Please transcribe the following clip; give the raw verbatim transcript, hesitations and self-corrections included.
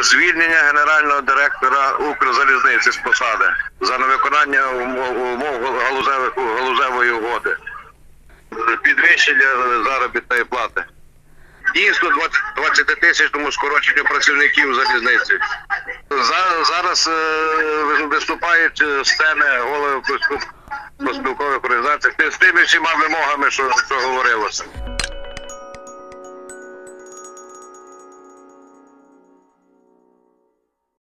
звільнення генерального директора Укрзалізниці з посади за невиконання умов галузевих, галузевої угоди, підвищення заробітної плати. Дійсно, двадцятитисячному скороченню працівників залізниці. Зараз виступають з теми голови профспілкових організацій з тими всіма вимогами, що, що говорилося.